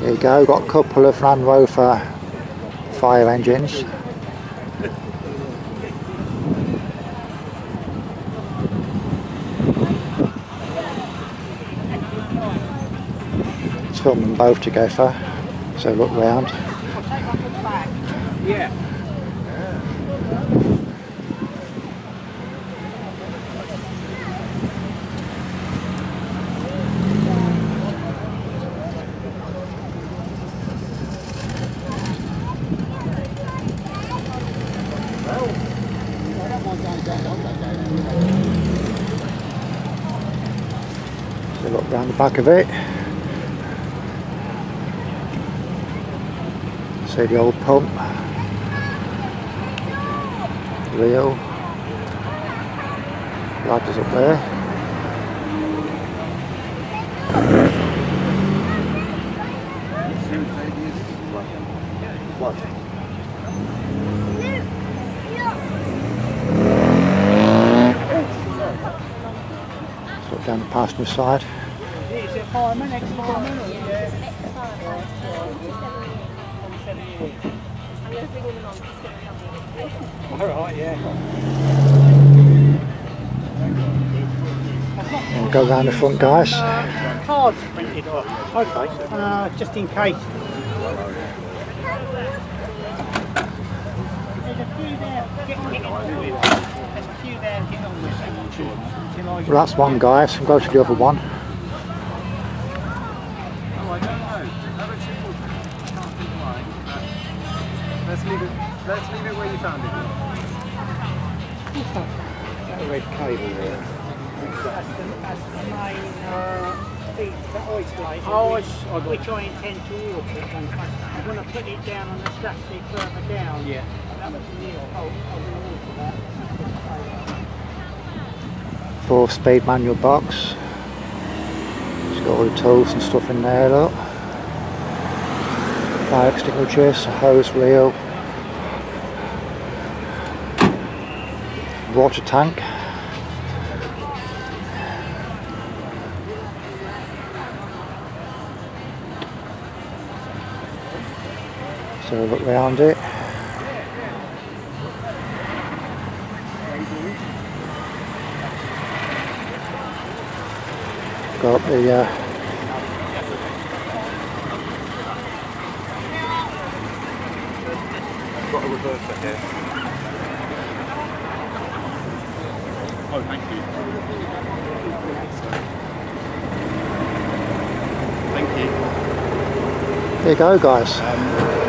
There you go, got a couple of Land Rover fire engines. Let's film them both together, so look round. Yeah. So look round the back of it. See the old pump. Reel. Ladders up there. What? Look down the passenger side. Is it fireman, ex-fireman? Or Alright, yeah. And go round the front, guys. Cards printed off. Okay. Just in case. There's a few there. Get on with it. There's a few there. Get on with it. Well, that's one, guys. And go to the other one. Oh, I don't know. Have a triple. Can't think why. Let's leave it where you found it. That red cable there. That's the main feed, the isolate, which I intend to water. I'm going to put it down on the strategy further down. Yeah. That was the deal. I'm going to water that. 4-speed manual box. It's got all the tools and stuff in there, look. Fire extinguishers, a hose reel, water tank. So look round it. Got the I've got a reverser here. Oh, thank you. Thank you. there you go, guys.